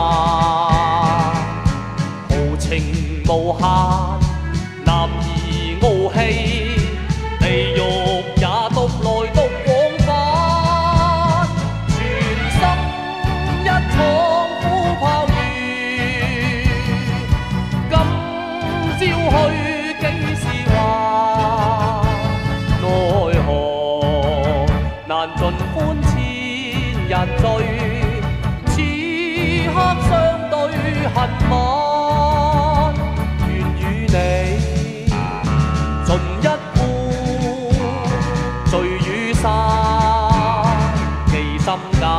豪情無限，男兒傲氣，地獄也獨來獨往返，全心一闖虎豹遇，今朝去幾時還？奈何難盡歡千人醉。 此刻相對恨晚，願與你盡一杯，聚與散，記心間。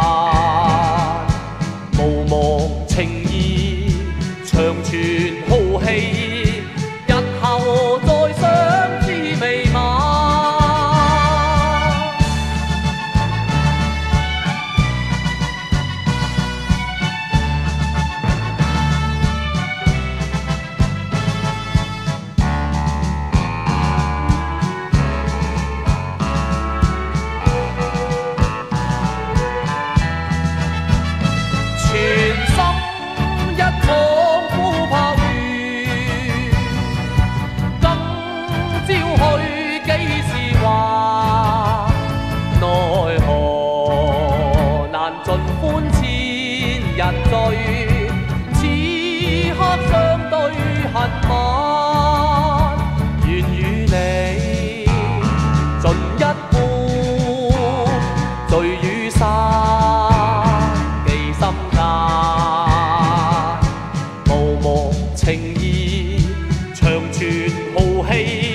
無忘情義，長存浩氣，日後再相知未晚。 盡歡千人醉，此刻相對恨晚，願與你盡一杯，聚與散，記心間。無忘情義，長存浩氣。